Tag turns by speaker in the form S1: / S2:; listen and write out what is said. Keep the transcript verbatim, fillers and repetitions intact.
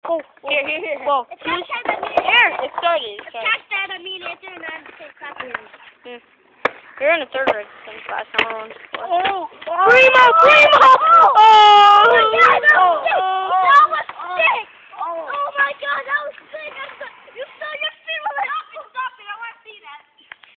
S1: Oh, here, here, here. Whoa.
S2: It's not that I mean
S1: Here, it started. It
S2: It's
S1: started.
S2: not that I mean it, and I'm so happy.
S1: Yeah. You're in the third grade since last time I won.
S2: Oh,
S1: Primo! Primo! Oh!
S2: Oh, yeah, no,
S1: Oh!